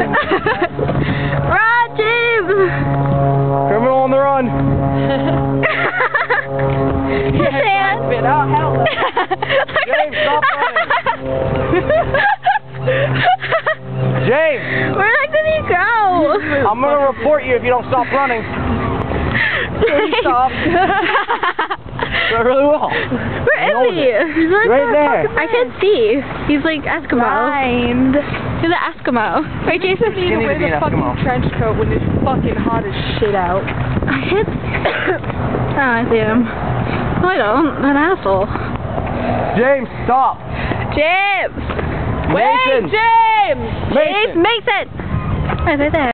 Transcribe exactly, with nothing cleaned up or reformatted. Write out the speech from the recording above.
Run, James! Criminal on the run. Shianne. Oh, hell no. James, stop running. James! Where the heck did he go? I'm going to report you if you don't stop running. Please stop. I really will. Where is he? He's like right there. I can't see. He's like Eskimo. Blind. He's an Eskimo. Right, Jason? He needs to wear the fucking Eskimo. trench coat when it's fucking hot as shit out. I hit. Oh, I see him. No, I don't. An asshole. James, stop. James! Mason. Wait, James! James Mason! Right, right there.